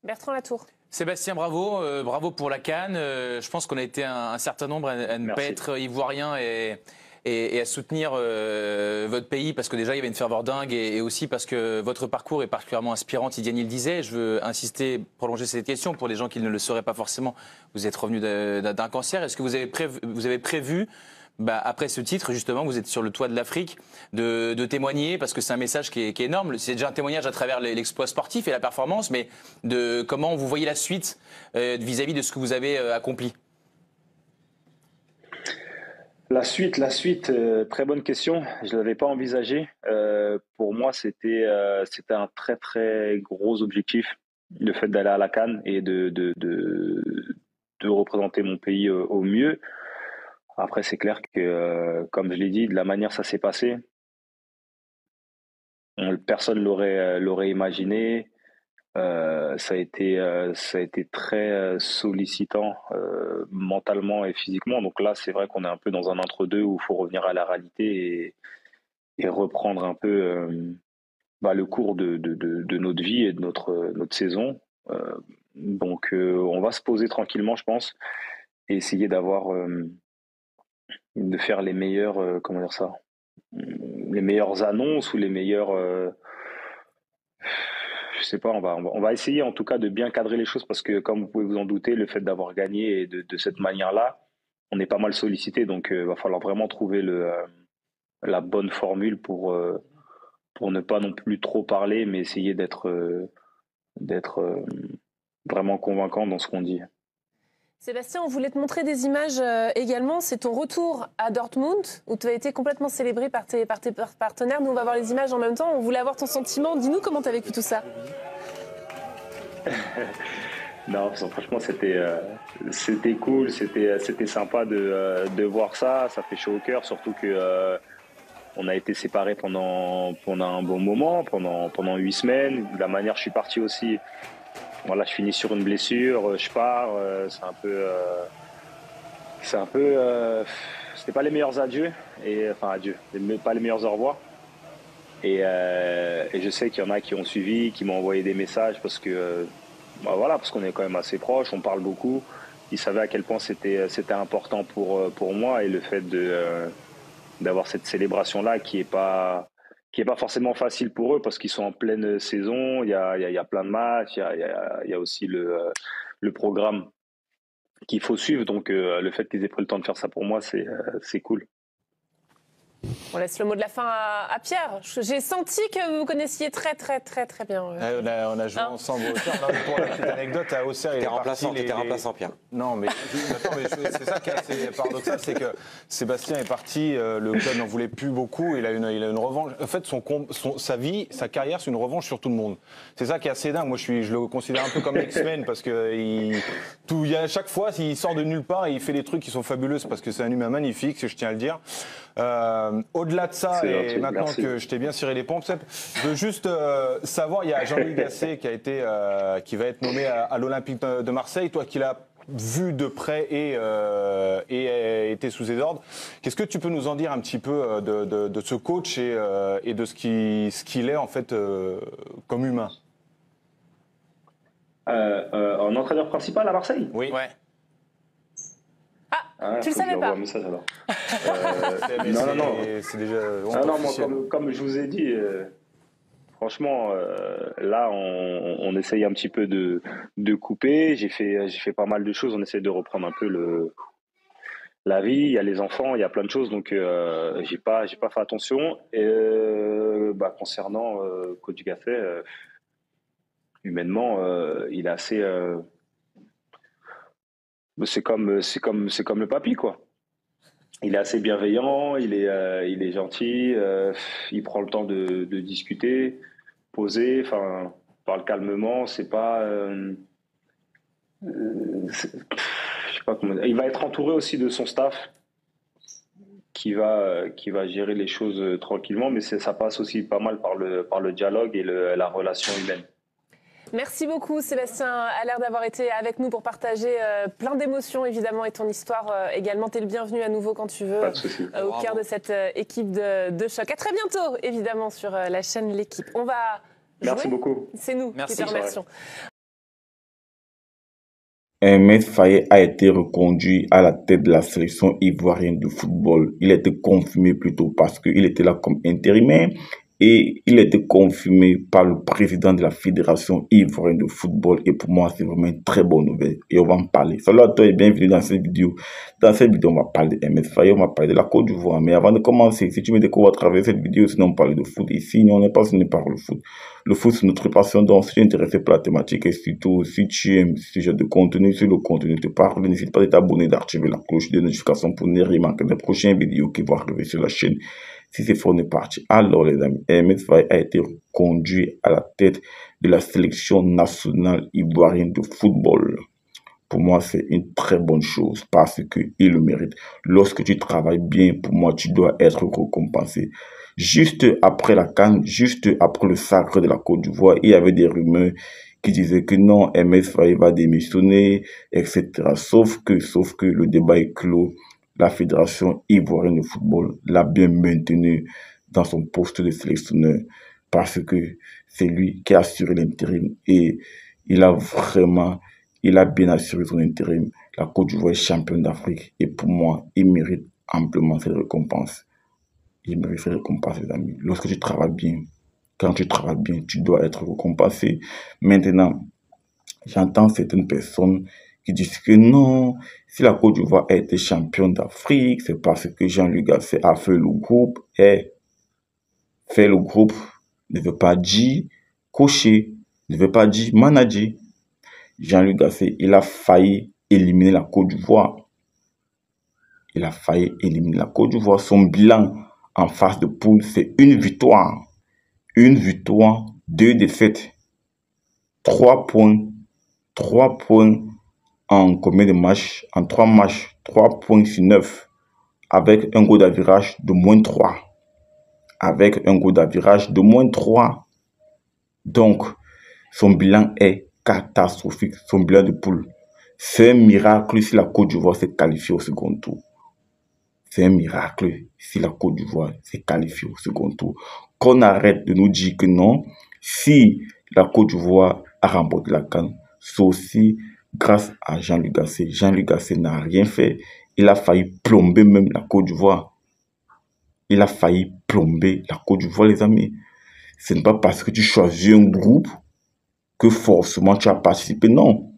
Bertrand Latour. Sébastien, bravo, bravo pour la CAN. Je pense qu'on a été un certain nombre à ne pas être ivoiriens et à soutenir votre pays parce que déjà il y avait une ferveur dingue et aussi parce que votre parcours est particulièrement inspirant. Tidiane le disait. Je veux insister, prolonger cette question pour les gens qui ne le sauraient pas forcément. Vous êtes revenu d'un cancer. Est-ce que vous avez prévu après ce titre, justement, vous êtes sur le toit de l'Afrique, de témoigner, parce que c'est un message qui est énorme. C'est déjà un témoignage à travers l'exploit sportif et la performance, mais de comment vous voyez la suite vis-à-vis de ce que vous avez accompli. La suite, très bonne question. Je ne l'avais pas envisagé. Pour moi, c'était un très, très gros objectif, le fait d'aller à la CAN et de représenter mon pays au mieux. Après, c'est clair que, comme je l'ai dit, de la manière ça s'est passé, personne l'aurait imaginé. Ça a été très sollicitant mentalement et physiquement. Donc là, c'est vrai qu'on est un peu dans un entre-deux où il faut revenir à la réalité et reprendre un peu le cours de notre vie et de notre saison. Donc, on va se poser tranquillement, je pense, et essayer de faire les meilleurs, les meilleures annonces ou les meilleurs, je sais pas, on va essayer en tout cas de bien cadrer les choses parce que comme vous pouvez vous en douter, le fait d'avoir gagné et de cette manière-là, on est pas mal sollicité, donc va falloir vraiment trouver la bonne formule pour ne pas non plus trop parler, mais essayer d'être vraiment convaincant dans ce qu'on dit. Sébastien, on voulait te montrer des images également. C'est ton retour à Dortmund, où tu as été complètement célébré par tes partenaires. Nous, on va voir les images en même temps. On voulait avoir ton sentiment. Dis-nous comment tu as vécu tout ça. Non, franchement, c'était cool. C'était sympa de voir ça. Ça fait chaud au cœur, surtout que on a été séparés pendant un bon moment, pendant 8 semaines. De la manière je suis parti aussi. Voilà, je finis sur une blessure, je pars, c'était pas les meilleurs adieux, pas les meilleurs au revoir. Et je sais qu'il y en a qui ont suivi, qui m'ont envoyé des messages parce qu'on est quand même assez proches, on parle beaucoup. Ils savaient à quel point c'était important pour moi et le fait d'avoir cette célébration-là qui est pas forcément facile pour eux parce qu'ils sont en pleine saison, il y a plein de matchs, il y a aussi le programme qu'il faut suivre. Donc le fait qu'ils aient pris le temps de faire ça pour moi, c'est cool. On laisse le mot de la fin à Pierre. J'ai senti que vous vous connaissiez très bien. On a joué ensemble au Auxerre. Pour la petite anecdote, à Auxerre, il est remplaçant. T'étais remplaçant, Pierre. Non, mais c'est ça qui est assez paradoxal, c'est que Sébastien est parti, le club n'en voulait plus beaucoup, il a une revanche. En fait, sa vie, sa carrière, c'est une revanche sur tout le monde. C'est ça qui est assez dingue. Moi, je le considère un peu comme X-Men parce que à chaque fois, il sort de nulle part et il fait des trucs qui sont fabuleux parce que c'est un humain magnifique, je tiens à le dire. Au-delà de ça, et maintenant que je t'ai bien ciré les pompes, je veux juste savoir, il y a Jean-Louis Gasset qui va être nommé à l'Olympique de Marseille, toi qui l'as vu de près et été sous ses ordres. Qu'est-ce que tu peux nous en dire un petit peu de ce coach et de ce qu'il est en fait comme humain? En entraîneur principal à Marseille? Oui. Ouais. Tu le savais pas? Un message, alors. Non. C'est déjà. Non, moi, comme je vous ai dit, franchement, là, on essaye un petit peu de couper. J'ai fait pas mal de choses. On essaie de reprendre un peu la vie. Il y a les enfants, il y a plein de choses. Donc, j'ai pas fait attention. Et concernant Coach Gasset, humainement, il est assez. C'est comme le papy, quoi. Il est assez bienveillant, il est gentil, il prend le temps de discuter, poser, parle calmement. C'est pas, je sais pas comment dire. Il va être entouré aussi de son staff qui va gérer les choses tranquillement, mais ça passe aussi pas mal par le dialogue et la relation humaine. Merci beaucoup Sébastien, a l'air d'avoir été avec nous pour partager plein d'émotions évidemment et ton histoire également. T'es le bienvenu à nouveau quand tu veux au cœur de cette équipe de choc. À très bientôt évidemment sur la chaîne L'Équipe. On va jouer. Merci beaucoup. C'est nous qui te remercions. Ahmed Faye a été reconduit à la tête de la sélection ivoirienne de football. Il a été confirmé plutôt parce qu'il était là comme intérimaire et il a été confirmé par le président de la Fédération ivoirienne de football. Et pour moi, c'est vraiment une très bonne nouvelle et on va en parler. Salut à toi et bienvenue dans cette vidéo. Dans cette vidéo, on va parler d'Ahmed Faye, on va parler de la Côte d'Ivoire. Mais avant de commencer, si tu me découvres à travers cette vidéo, sinon on parle de foot. Ici, on n'est pas passionné par le foot. Le foot, c'est notre passion. Donc, si tu es intéressé par la thématique et surtout, si tu aimes ce genre de contenu, si le contenu te parle, n'hésite pas à t'abonner, d'activer la cloche de notification pour ne rien manquer des prochaines vidéos qui vont arriver sur la chaîne. Si c'est fort, on est parti. Alors, les amis, Ahmed Faye a été conduit à la tête de la sélection nationale ivoirienne de football. Pour moi, c'est une très bonne chose parce qu'il le mérite. Lorsque tu travailles bien, pour moi, tu dois être récompensé. Juste après la CAN, juste après le sacre de la Côte d'Ivoire, il y avait des rumeurs qui disaient que non, Ahmed Faye va démissionner, etc. Sauf que le débat est clos. La Fédération ivoirienne de football l'a bien maintenu dans son poste de sélectionneur parce que c'est lui qui a assuré l'intérim et il a bien assuré son intérim. La Côte d'Ivoire est championne d'Afrique et pour moi, il mérite amplement cette récompense. Il mérite cette récompense, les amis. Lorsque tu travailles bien, quand tu travailles bien, tu dois être récompensé. Maintenant, j'entends certaines personnes qui disent que non, si la Côte d'Ivoire a été championne d'Afrique, c'est parce que Jean-Louis Gasset a fait le groupe. Et faire le groupe ne veut pas dire coacher, ne veut pas dire manager. Jean-Louis Gasset, il a failli éliminer la Côte d'Ivoire. Il a failli éliminer la Côte d'Ivoire. Son bilan en phase de poule, c'est une victoire. Une victoire, 2 défaites. 3 points. 3 points en combien de matchs? En 3 matchs. 3 points sur 9. Avec un goal d'avirage de -3. Avec un goal d'avirage de -3. Donc, son bilan est catastrophique. Son bilan de poule. C'est un miracle si la Côte d'Ivoire s'est qualifiée au second tour. C'est un miracle si la Côte d'Ivoire s'est qualifiée au second tour. Qu'on arrête de nous dire que non, si la Côte d'Ivoire a remporté la CAN, c'est aussi grâce à Jean-Louis Gasset. Jean-Louis Gasset n'a rien fait. Il a failli plomber même la Côte d'Ivoire. Il a failli plomber la Côte d'Ivoire, les amis. Ce n'est pas parce que tu choisis un groupe que forcément tu as participé. Non.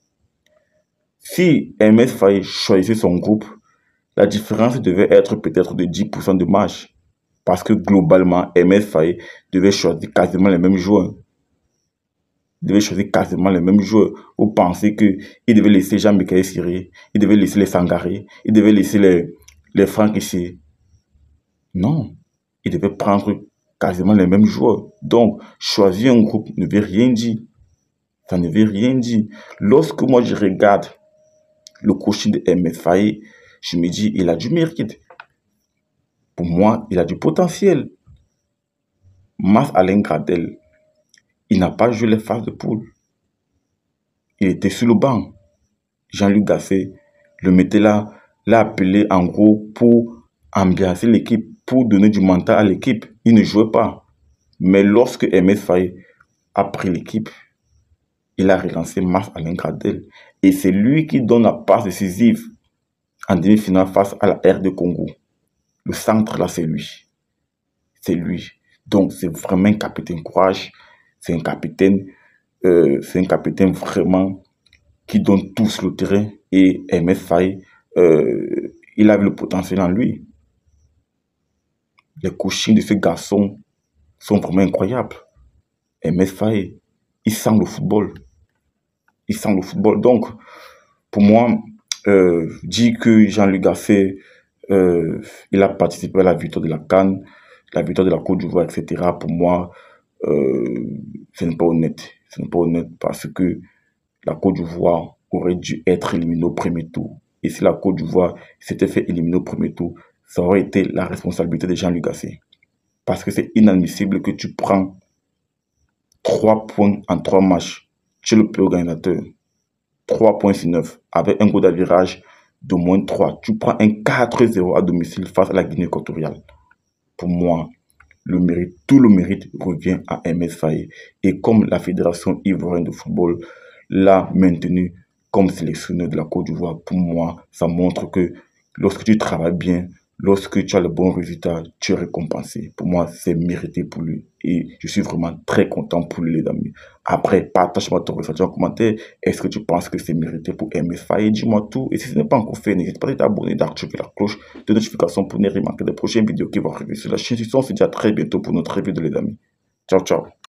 Si Ahmed Faye choisissait son groupe, la différence devait être peut-être de 10% de match. Parce que globalement, Ahmed Faye devait choisir quasiment les mêmes joueurs. Vous pensez qu'il devait laisser Jean-Michel Siré, il devait laisser les Sangaré, il devait laisser les Franck ici. Non, il devait prendre quasiment les mêmes joueurs. Donc, choisir un groupe ne veut rien dire. Ça ne veut rien dire. Lorsque moi je regarde le coaching de Ahmed Faye, je me dis, il a du mérite. Pour moi, il a du potentiel. Mas Alain Gradel, il n'a pas joué les phases de poule. Il était sur le banc. Jean-Louis Gasset le mettait là, l'a appelé en gros pour ambiancer l'équipe, pour donner du mental à l'équipe. Il ne jouait pas. Mais lorsque Ahmed Faye a pris l'équipe, il a relancé Mas Alain Gradel. Et c'est lui qui donne la passe décisive en demi-finale face à la RD Congo. Le centre là, c'est lui. C'est lui. Donc, c'est vraiment un capitaine courage. C'est un capitaine vraiment qui donne tout sur le terrain. Et Ahmed Faye, il avait le potentiel en lui. Les coachings de ce garçon sont vraiment incroyables. Ahmed Faye, il sent le football. Il sent le football. Donc, pour moi, dire que Jean-Louis Gasset, il a participé à la victoire de la CAN, la victoire de la Côte d'Ivoire, etc. Pour moi, ce n'est pas honnête. Ce n'est pas honnête parce que la Côte d'Ivoire aurait dû être éliminée au premier tour. Et si la Côte d'Ivoire s'était fait éliminer au premier tour, ça aurait été la responsabilité de Jean-Louis Gasset. Parce que c'est inadmissible que tu prends 3 points en 3 matchs. Tu es le plus organisateur. 3 points sur 9 avec un goal d'avirage de -3. Tu prends un 4-0 à domicile face à la Guinée équatoriale. Pour moi, tout le mérite revient à Ahmed Faye. Et comme la Fédération ivoirienne de football l'a maintenu comme sélectionneur de la Côte d'Ivoire. Pour moi, ça montre que lorsque tu travailles bien, lorsque tu as le bon résultat, tu es récompensé. Pour moi, c'est mérité pour lui. Et je suis vraiment très content pour lui, les amis. Après, partage-moi ton ressenti en commentaire. Est-ce que tu penses que c'est mérité pour MS Faye? Dis-moi tout. Et si ce n'est pas encore fait, n'hésite pas à t'abonner, d'activer la cloche de notification pour ne rien manquer des prochaines vidéos qui vont arriver sur la chaîne. On se dit à très bientôt pour notre vidéo, les amis. Ciao, ciao.